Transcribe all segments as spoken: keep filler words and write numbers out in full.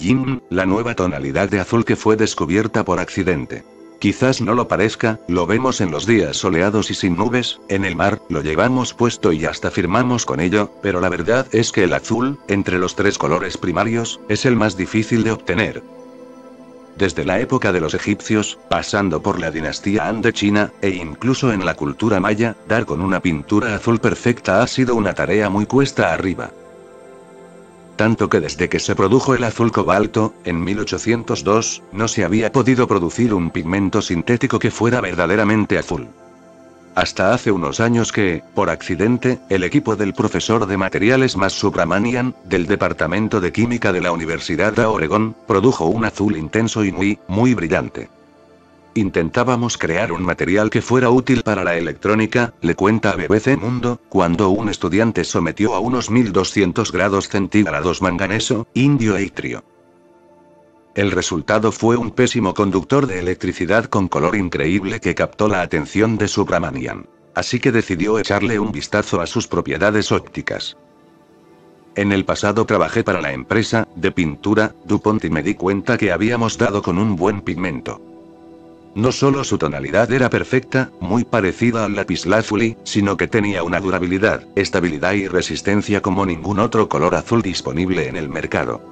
Yin, la nueva tonalidad de azul que fue descubierta por accidente. Quizás no lo parezca, lo vemos en los días soleados y sin nubes, en el mar, lo llevamos puesto y hasta firmamos con ello, pero la verdad es que el azul, entre los tres colores primarios, es el más difícil de obtener. Desde la época de los egipcios, pasando por la dinastía Han de China, e incluso en la cultura maya, dar con una pintura azul perfecta ha sido una tarea muy cuesta arriba. Tanto que desde que se produjo el azul cobalto, en mil ochocientos dos, no se había podido producir un pigmento sintético que fuera verdaderamente azul. Hasta hace unos años que, por accidente, el equipo del profesor de materiales Mas Subramanian, del Departamento de Química de la Universidad de Oregón, produjo un azul intenso y muy, muy brillante. Intentábamos crear un material que fuera útil para la electrónica, le cuenta a B B C Mundo, cuando un estudiante sometió a unos mil doscientos grados centígrados manganeso, indio e itrio. El resultado fue un pésimo conductor de electricidad con color increíble que captó la atención de Subramanian. Así que decidió echarle un vistazo a sus propiedades ópticas. En el pasado trabajé para la empresa de pintura DuPont y me di cuenta que habíamos dado con un buen pigmento. No solo su tonalidad era perfecta, muy parecida al lapislázuli, sino que tenía una durabilidad, estabilidad y resistencia como ningún otro color azul disponible en el mercado.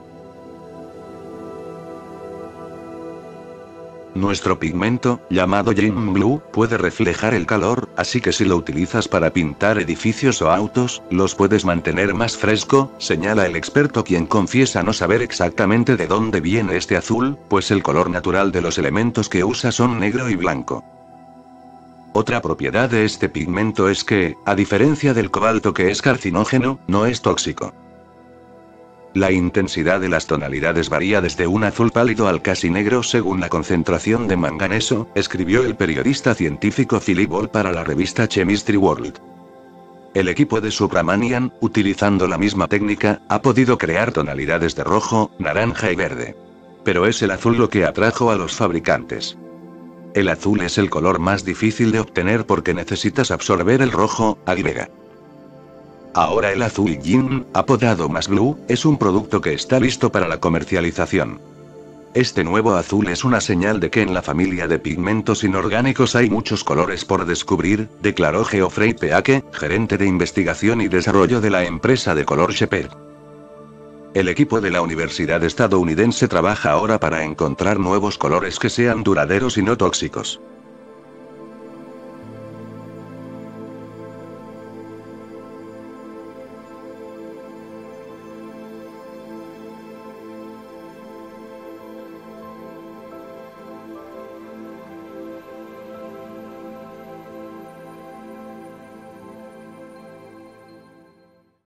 Nuestro pigmento, llamado Yin Blue, puede reflejar el calor, así que si lo utilizas para pintar edificios o autos, los puedes mantener más fresco, señala el experto, quien confiesa no saber exactamente de dónde viene este azul, pues el color natural de los elementos que usa son negro y blanco. Otra propiedad de este pigmento es que, a diferencia del cobalto que es carcinógeno, no es tóxico. La intensidad de las tonalidades varía desde un azul pálido al casi negro según la concentración de manganeso, escribió el periodista científico Philip Ball para la revista Chemistry World. El equipo de Subramanian, utilizando la misma técnica, ha podido crear tonalidades de rojo, naranja y verde. Pero es el azul lo que atrajo a los fabricantes. El azul es el color más difícil de obtener porque necesitas absorber el rojo, agrega. Ahora el azul Yin, apodado Mas Blue, es un producto que está listo para la comercialización. Este nuevo azul es una señal de que en la familia de pigmentos inorgánicos hay muchos colores por descubrir, declaró Geoffrey Peake, gerente de investigación y desarrollo de la empresa de color Shepard. El equipo de la universidad estadounidense trabaja ahora para encontrar nuevos colores que sean duraderos y no tóxicos.